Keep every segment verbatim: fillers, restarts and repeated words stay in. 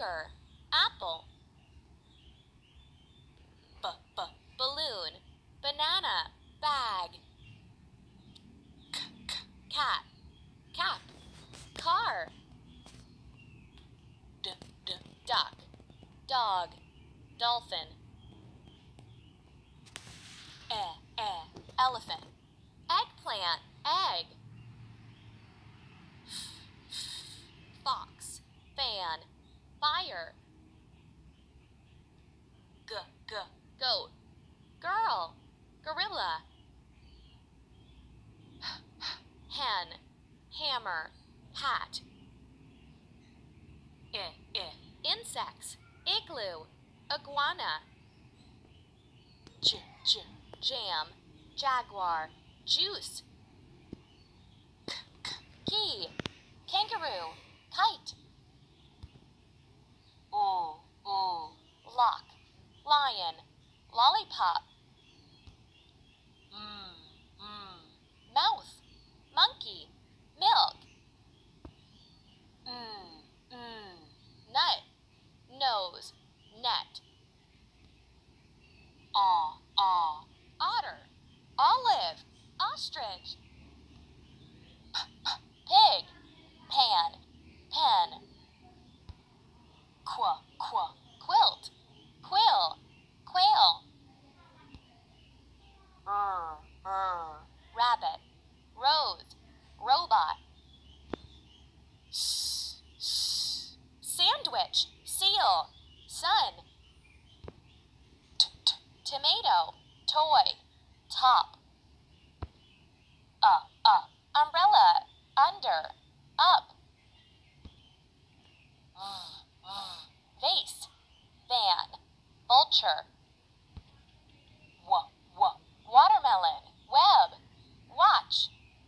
Tiger, apple. B b balloon, banana, bag. C c cat, cap, car. D d duck, dog, dolphin. E e elephant, eggplant, egg. F f fox, fan, fire. G g goat, girl, gorilla. H h hen, hammer, hat. I I insects, igloo, iguana. J j jam, jaguar, juice. K k key, kangaroo, kite. L l lock, lion, lollipop. M m mouth, monkey, milk. N n nut, nose, net. Ah ah otter, olive, ostrich. P p pig, pan, pen. Qu qu quilt, quill, quail. R r rabbit, rose, robot. S s sandwich, seal, sun. T t tomato, toy, top. Uh uh umbrella, under, up. V v vase, van, vulture. W w watermelon, web, watch.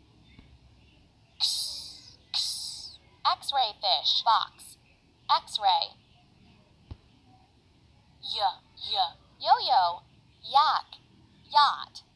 X x X-ray fish, fox, X-ray. Y y yo-yo, yak, yacht.